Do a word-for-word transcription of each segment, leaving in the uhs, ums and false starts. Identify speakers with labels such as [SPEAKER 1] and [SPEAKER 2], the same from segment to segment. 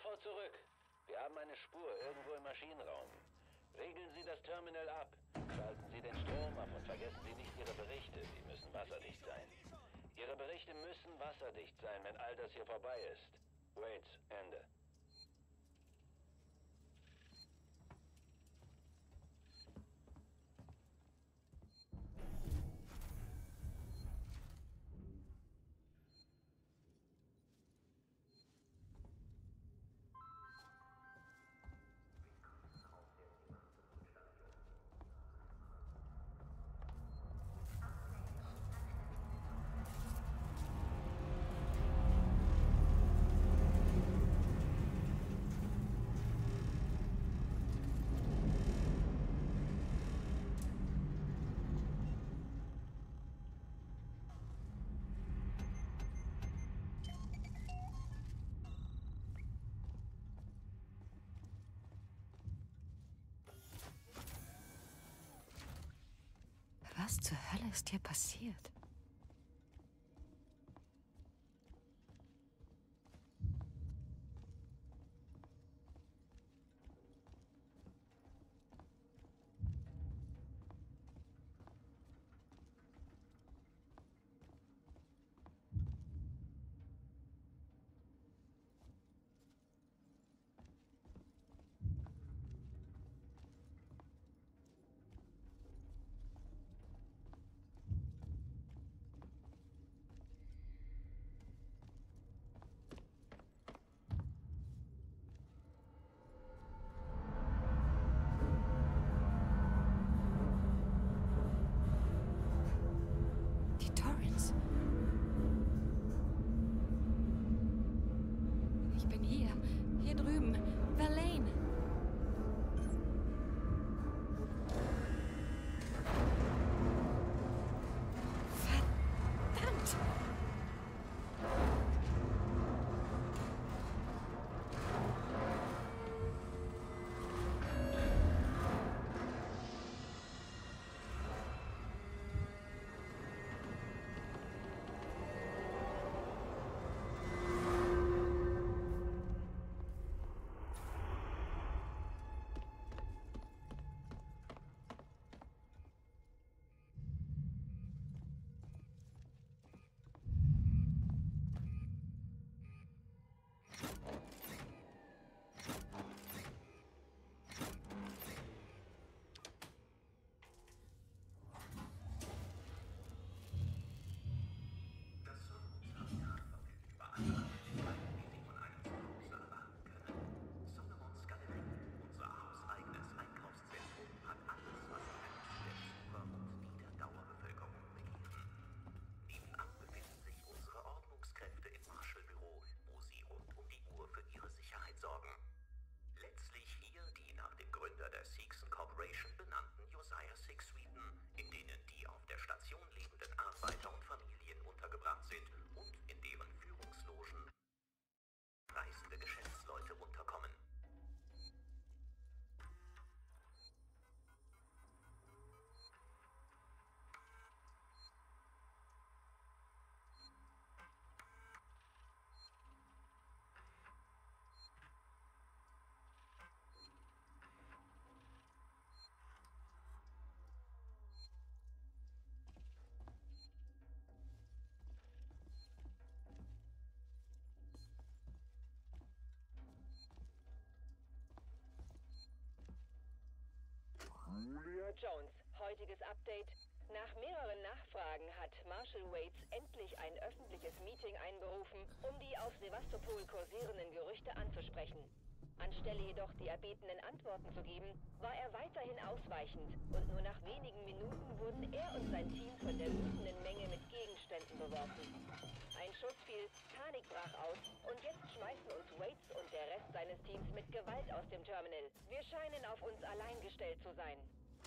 [SPEAKER 1] Sofort zurück. Wir haben eine Spur irgendwo im Maschinenraum. Regeln Sie das Terminal ab. Schalten Sie den Strom ab und vergessen Sie nicht Ihre Berichte. Die müssen wasserdicht sein. Ihre Berichte müssen wasserdicht sein, wenn all das hier vorbei ist. Waits, Ende.
[SPEAKER 2] Was zur Hölle ist hier passiert?
[SPEAKER 3] Jones, heutiges Update. Nach mehreren Nachfragen hat Marshal Waits endlich ein öffentliches Meeting einberufen, um die auf Sevastopol kursierenden Gerüchte anzusprechen. Anstelle jedoch die erbetenen Antworten zu geben, war er weiterhin ausweichend und nur nach wenigen Minuten wurden er und sein Team von der wütenden Menge mit Gegenständen beworfen. Ein Schuss fiel, Panik brach aus und jetzt schmeißen uns Waits und der Rest seines Teams mit Gewalt aus dem Terminal. Wir scheinen auf uns allein gestellt zu sein.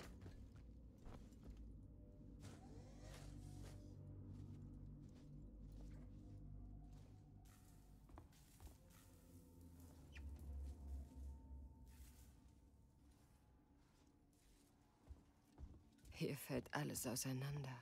[SPEAKER 2] Hier fällt alles auseinander.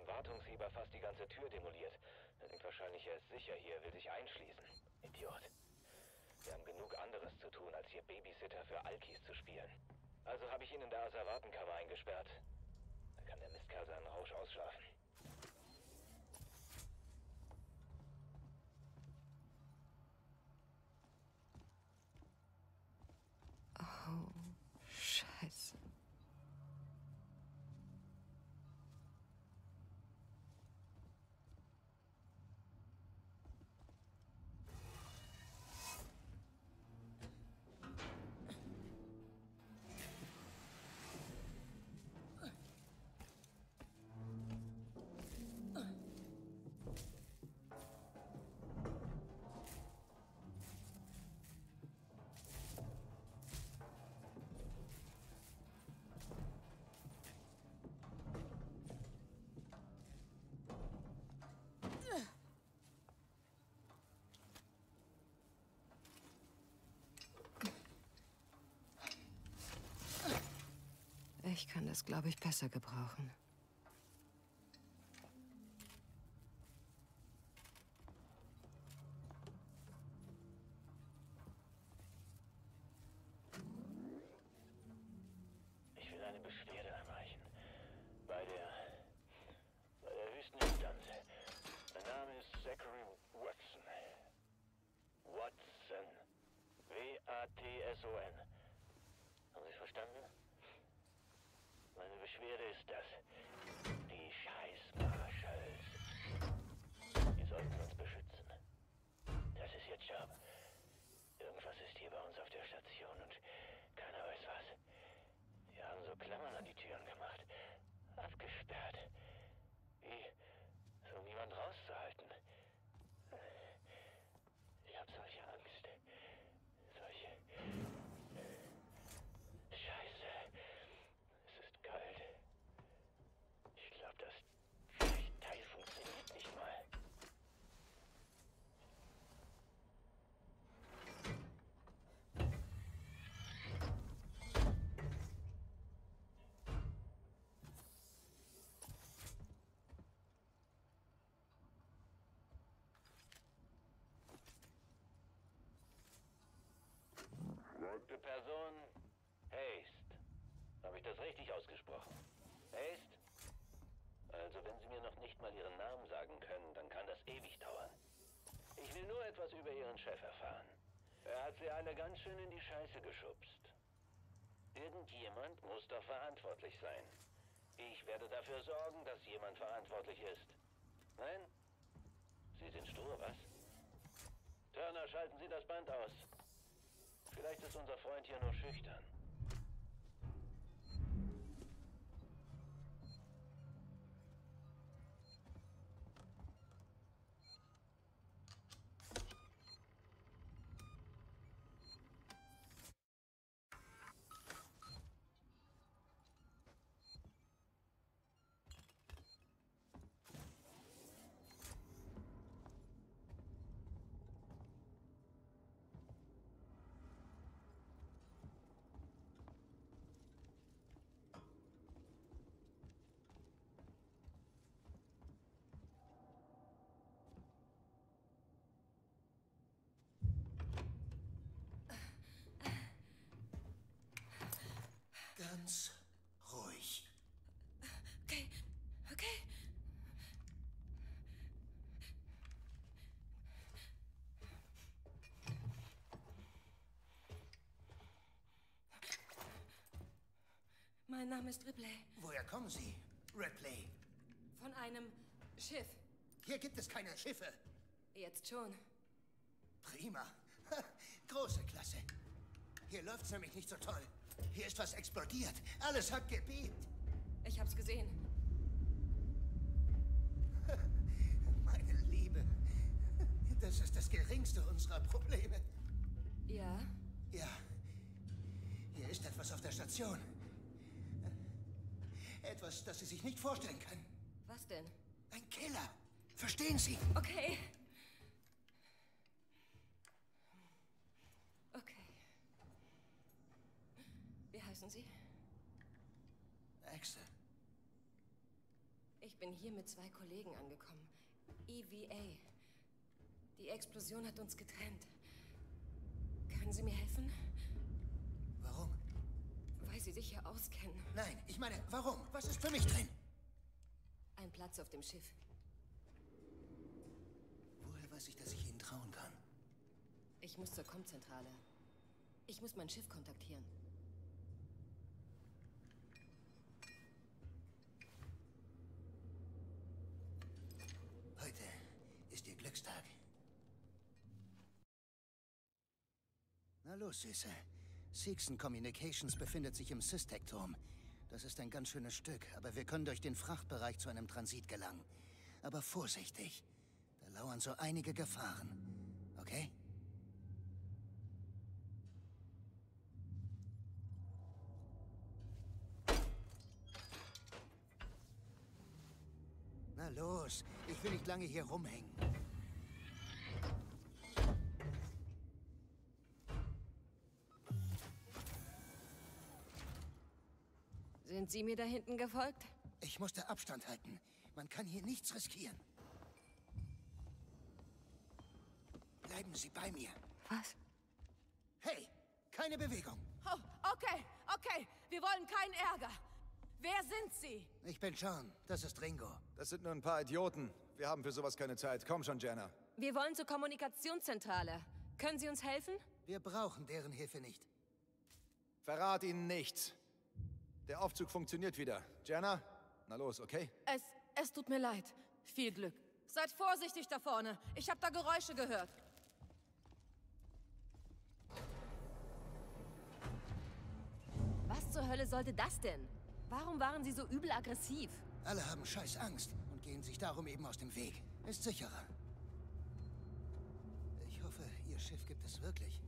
[SPEAKER 1] Wartungsheber fast die ganze Tür demoliert. Er denkt wahrscheinlich, er ist sicher hier, will sich einschließen. Idiot. Wir haben genug anderes zu tun, als hier Babysitter für Alkis zu spielen. Also habe ich ihn in der Asservatenkammer eingesperrt. Da kann der Mistkerl seinen Rausch ausschlafen.
[SPEAKER 2] Oh, Scheiße. Ich kann das, glaube ich, besser gebrauchen.
[SPEAKER 1] Ich will eine Beschwerde einreichen. Bei der... bei der Wüsteninstanz. Mein Name ist Zachary Watson. Watson. W A T S O N. Haben Sie es verstanden? Meine Beschwerde ist das. Die Scheiß-Marshalls. Die sollten uns beschützen. Das ist ihr Job. Irgendwas ist hier bei uns auf der Station und keiner weiß was. Sie haben so Klammern an die Türen gemacht. Abgesperrt. Wie, so um niemand rauszuhalten. Ich hab solche Angst. Solche... Scheiße. Es ist kalt. Ich glaube, das Teil funktioniert nicht mal. Die Person Haste. Habe ich das richtig ausgesprochen? Haste? Also, wenn Sie mir noch nicht mal Ihren Namen sagen können, dann kann das ewig dauern. Ich will nur etwas über Ihren Chef erfahren. Er hat Sie alle ganz schön in die Scheiße geschubst. Irgendjemand muss doch verantwortlich sein. Ich werde dafür sorgen, dass jemand verantwortlich ist. Nein? Sie sind stur, was? Turner, schalten Sie das Band aus. Vielleicht ist unser Freund hier nur schüchtern.
[SPEAKER 4] Ganz ruhig.
[SPEAKER 2] Okay, okay. Mein Name ist Ripley.
[SPEAKER 4] Woher kommen Sie, Ripley?
[SPEAKER 2] Von einem Schiff.
[SPEAKER 4] Hier gibt es keine Schiffe.
[SPEAKER 2] Jetzt schon.
[SPEAKER 4] Prima. Ha, große Klasse. Hier läuft's nämlich nicht so toll. Hier ist was explodiert. Alles hat gebebt.
[SPEAKER 2] Ich hab's gesehen.
[SPEAKER 4] Meine Liebe. Das ist das geringste unserer Probleme.
[SPEAKER 2] Ja?
[SPEAKER 4] Ja. Hier ist etwas auf der Station. Etwas, das Sie sich nicht vorstellen können.
[SPEAKER 2] Was denn?
[SPEAKER 4] Ein Killer. Verstehen Sie?
[SPEAKER 2] Okay. Okay. Wie heißen Sie?
[SPEAKER 4] Axel.
[SPEAKER 2] Ich Ich bin hier mit zwei Kollegen angekommen. E V A. Die Explosion hat uns getrennt. Können Sie mir helfen?
[SPEAKER 4] Warum?
[SPEAKER 2] Weil Sie sich hier auskennen.
[SPEAKER 4] Nein, ich meine, warum? Was ist für mich drin?
[SPEAKER 2] Ein Platz auf dem Schiff.
[SPEAKER 4] Woher weiß ich, dass ich Ihnen trauen kann?
[SPEAKER 2] Ich muss zur Kommzentrale. Ich muss mein Schiff kontaktieren.
[SPEAKER 4] Heute ist Ihr Glückstag. Na los, Süße. Seegson Communications befindet sich im Systec-Turm. Das ist ein ganz schönes Stück, aber wir können durch den Frachtbereich zu einem Transit gelangen. Aber vorsichtig. Da lauern so einige Gefahren. Okay? Na los, ich will nicht lange hier rumhängen.
[SPEAKER 2] Sind Sie mir da hinten gefolgt?
[SPEAKER 4] Ich musste Abstand halten. Man kann hier nichts riskieren. Bleiben Sie bei mir.
[SPEAKER 2] Was?
[SPEAKER 4] Hey, keine Bewegung.
[SPEAKER 5] Oh, okay, okay. Wir wollen keinen Ärger. Wer sind Sie?
[SPEAKER 4] Ich bin Sean. Das ist Ringo.
[SPEAKER 6] Das sind nur ein paar Idioten. Wir haben für sowas keine Zeit. Komm schon, Jenna.
[SPEAKER 2] Wir wollen zur Kommunikationszentrale. Können Sie uns helfen?
[SPEAKER 4] Wir brauchen deren Hilfe nicht.
[SPEAKER 6] Verrat ihnen nichts. Der Aufzug funktioniert wieder. Jenna, na los, okay?
[SPEAKER 5] Es, es tut mir leid. Viel Glück. Seid vorsichtig da vorne. Ich habe da Geräusche gehört.
[SPEAKER 2] Was zur Hölle sollte das denn? Warum waren Sie so übel aggressiv?
[SPEAKER 4] Alle haben scheiß Angst und gehen sich darum eben aus dem Weg. Ist sicherer. Ich hoffe, Ihr Schiff gibt es wirklich.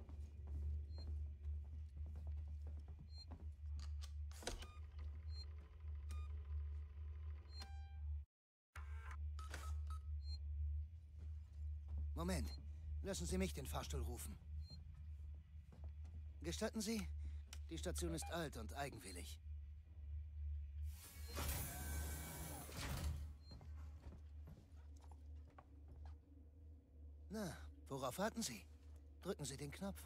[SPEAKER 4] Moment. Lassen Sie mich den Fahrstuhl rufen. Gestatten Sie? Die Station ist alt und eigenwillig. Na, worauf warten Sie? Drücken Sie den Knopf.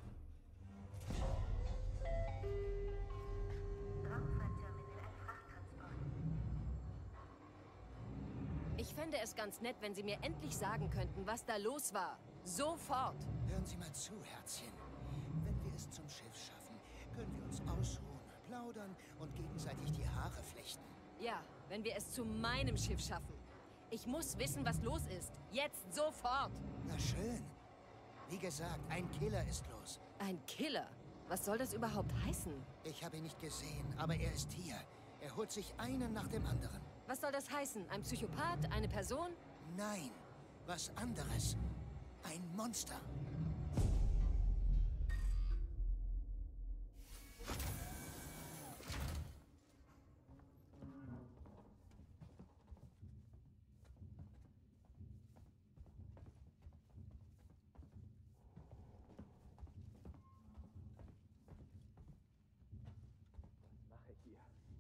[SPEAKER 2] Ich fände es ganz nett, wenn Sie mir endlich sagen könnten, was da los war. Sofort.
[SPEAKER 4] Hören Sie mal zu, Herzchen. Wenn wir es zum Schiff schaffen, können wir uns ausruhen, plaudern und gegenseitig die Haare flechten.
[SPEAKER 2] Ja, wenn wir es zu meinem Schiff schaffen. Ich muss wissen, was los ist. Jetzt, sofort.
[SPEAKER 4] Na schön. Wie gesagt, ein Killer ist los.
[SPEAKER 2] Ein Killer? Was soll das überhaupt heißen?
[SPEAKER 4] Ich habe ihn nicht gesehen, aber er ist hier. Er holt sich einen nach dem anderen.
[SPEAKER 2] Was soll das heißen? Ein Psychopath? Eine Person?
[SPEAKER 4] Nein, was anderes. Ein Monster.
[SPEAKER 6] Mache hier.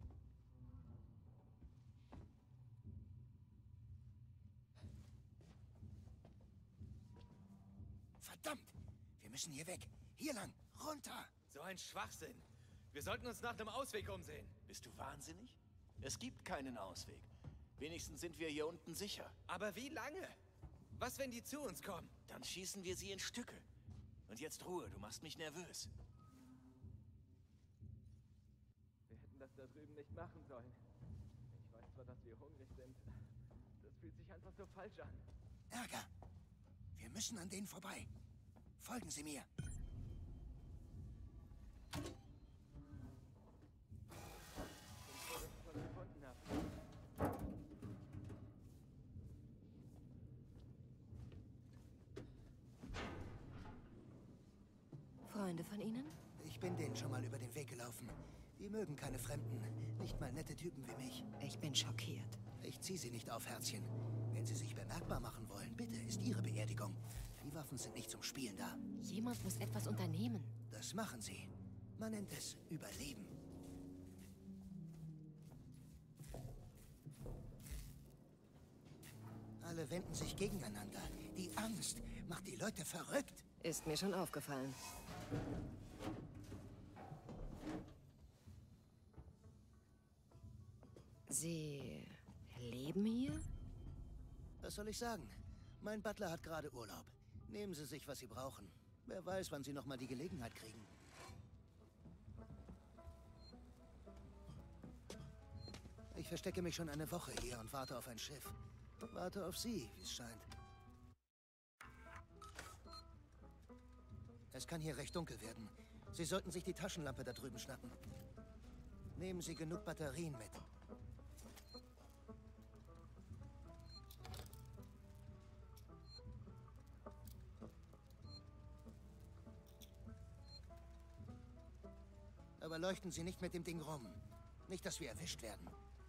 [SPEAKER 4] Verdammt! Wir müssen hier weg. Hier lang. Runter.
[SPEAKER 7] So ein Schwachsinn. Wir sollten uns nach einem Ausweg umsehen.
[SPEAKER 8] Bist du wahnsinnig? Es gibt keinen Ausweg. Wenigstens sind wir hier unten sicher.
[SPEAKER 7] Aber wie lange? Was, wenn die zu uns kommen?
[SPEAKER 8] Dann schießen wir sie in Stücke. Und jetzt Ruhe, du machst mich nervös.
[SPEAKER 6] Wir hätten das da drüben nicht machen sollen. Ich weiß zwar, dass wir hungrig sind. Das fühlt sich einfach so falsch an.
[SPEAKER 4] Ärger. Wir müssen an denen vorbei. Folgen Sie mir.
[SPEAKER 2] Freunde von Ihnen?
[SPEAKER 4] Ich bin denen schon mal über den Weg gelaufen. Die mögen keine Fremden. Nicht mal nette Typen wie mich.
[SPEAKER 2] Ich bin schockiert.
[SPEAKER 4] Ich zieh sie nicht auf, Herzchen. Wenn sie sich bemerkbar machen wollen, bitte, ist ihre Beerdigung. Die Waffen sind nicht zum Spielen da.
[SPEAKER 2] Jemand muss etwas unternehmen.
[SPEAKER 4] Das machen sie. Man nennt es Überleben. Alle wenden sich gegeneinander. Die Angst macht die Leute verrückt.
[SPEAKER 2] Ist mir schon aufgefallen. Sie leben hier?
[SPEAKER 4] Was soll ich sagen? Mein Butler hat gerade Urlaub. Nehmen Sie sich, was Sie brauchen. Wer weiß, wann Sie noch mal die Gelegenheit kriegen. Ich verstecke mich schon eine Woche hier und warte auf ein Schiff. Warte auf Sie, wie es scheint. Es kann hier recht dunkel werden. Sie sollten sich die Taschenlampe da drüben schnappen. Nehmen Sie genug Batterien mit. Aber leuchten Sie nicht mit dem Ding rum. Nicht, dass wir erwischt werden.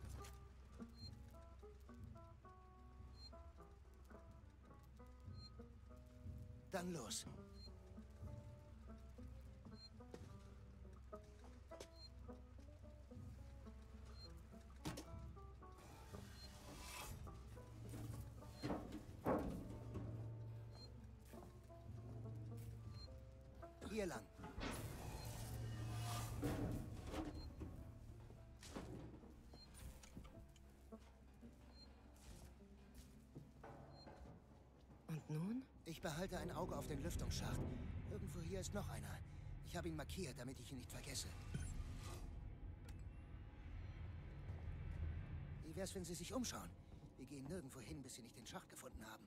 [SPEAKER 4] Dann los. Hier lang.
[SPEAKER 2] Und nun?
[SPEAKER 4] Ich behalte ein Auge auf den Lüftungsschacht. Irgendwo hier ist noch einer. Ich habe ihn markiert, damit ich ihn nicht vergesse. Wie wär's, wenn Sie sich umschauen? Wir gehen nirgendwo hin, bis Sie nicht den Schacht gefunden haben.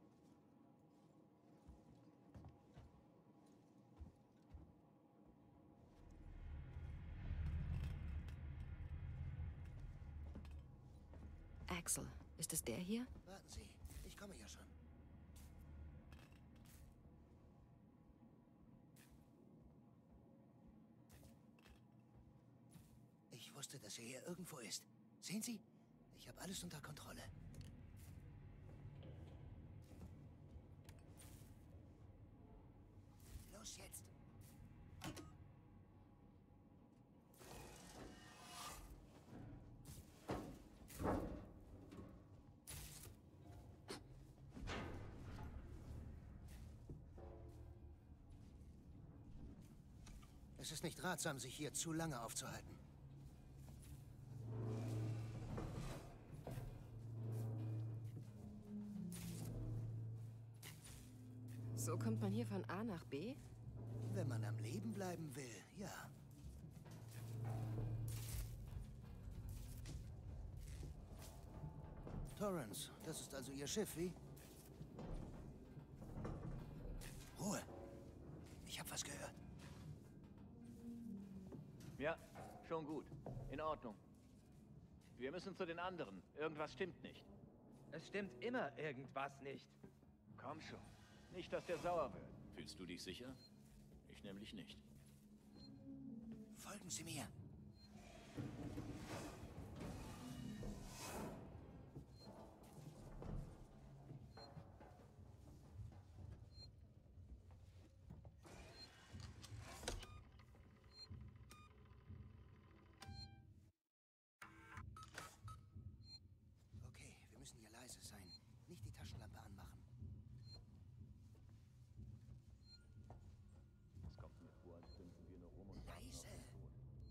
[SPEAKER 2] Axel, ist es der hier?
[SPEAKER 4] Warten Sie, ich komme ja schon. Ich wusste, dass er hier irgendwo ist. Sehen Sie? Ich habe alles unter Kontrolle. Los jetzt! Es ist nicht ratsam, sich hier zu lange aufzuhalten.
[SPEAKER 2] So kommt man hier von A nach B?
[SPEAKER 4] Wenn man am Leben bleiben will, ja. Torrance, das ist also Ihr Schiff, wie? Ruhe. Ich habe was gehört.
[SPEAKER 8] Ja, schon gut. In Ordnung. Wir müssen zu den anderen. Irgendwas stimmt nicht.
[SPEAKER 6] Es stimmt immer irgendwas nicht.
[SPEAKER 8] Komm schon. Nicht, dass der sauer wird. Fühlst du dich sicher? Ich nämlich nicht.
[SPEAKER 4] Folgen Sie mir. Okay, wir müssen hier leise sein. Nicht die Taschenlampe anmachen.
[SPEAKER 8] Es kommt mir vor, als stünden wir nur rum und warten auf
[SPEAKER 4] Leise.
[SPEAKER 8] den Tod.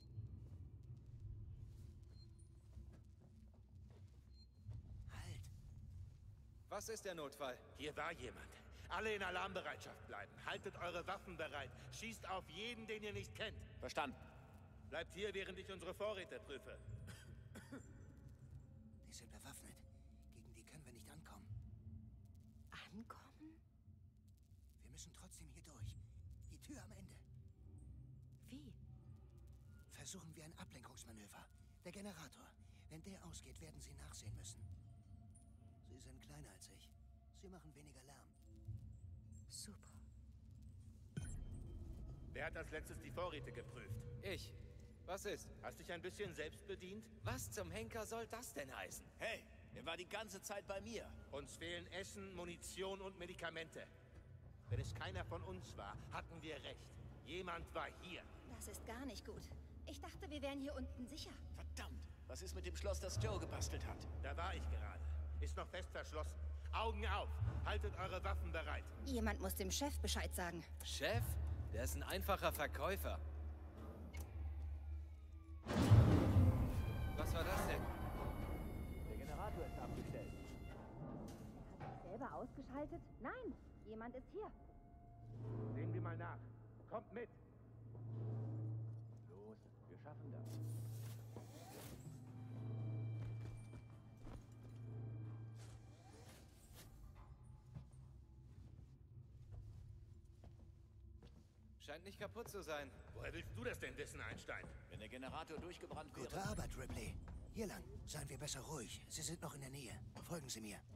[SPEAKER 4] Halt.
[SPEAKER 7] Was ist der Notfall?
[SPEAKER 9] Hier war jemand. Alle in Alarmbereitschaft bleiben. Haltet eure Waffen bereit. Schießt auf jeden, den ihr nicht kennt.
[SPEAKER 8] Verstanden.
[SPEAKER 9] Bleibt hier, während ich unsere Vorräte prüfe.
[SPEAKER 4] Die sind bewaffnet. Gegen die können wir nicht ankommen.
[SPEAKER 2] Ankommen?
[SPEAKER 4] Wir müssen trotzdem hier durch. Die Tür am Ende.
[SPEAKER 2] Wie?
[SPEAKER 4] Versuchen wir ein Ablenkungsmanöver. Der Generator. Wenn der ausgeht, werden Sie nachsehen müssen. Sie sind kleiner als ich. Sie machen weniger Lärm.
[SPEAKER 2] Super.
[SPEAKER 9] Wer hat als letztes die Vorräte geprüft?
[SPEAKER 7] Ich. Was ist?
[SPEAKER 9] Hast dich ein bisschen selbst bedient?
[SPEAKER 7] Was zum Henker soll das denn heißen?
[SPEAKER 8] Hey, er war die ganze Zeit bei mir.
[SPEAKER 9] Uns fehlen Essen, Munition und Medikamente. Wenn es keiner von uns war, hatten wir recht. Jemand war hier.
[SPEAKER 10] Das ist gar nicht gut. Ich dachte, wir wären hier unten sicher.
[SPEAKER 8] Verdammt. Was ist mit dem Schloss, das Joe gebastelt hat?
[SPEAKER 9] Da war ich gerade. Ist noch fest verschlossen. Augen auf. Haltet eure Waffen bereit.
[SPEAKER 10] Jemand muss dem Chef Bescheid sagen.
[SPEAKER 7] Chef? Der ist ein einfacher Verkäufer. Was war das denn?
[SPEAKER 8] Der Generator ist abgestellt.
[SPEAKER 10] Er hat sich selber ausgeschaltet? Nein, jemand ist hier.
[SPEAKER 9] Sehen wir mal nach. Kommt mit.
[SPEAKER 8] Los, wir schaffen das.
[SPEAKER 7] Scheint nicht kaputt zu sein.
[SPEAKER 9] Woher willst du das denn wissen, Einstein?
[SPEAKER 8] Wenn der Generator durchgebrannt wäre...
[SPEAKER 4] Gute Arbeit, Ripley. Hier lang. Seien wir besser ruhig. Sie sind noch in der Nähe. Folgen Sie mir.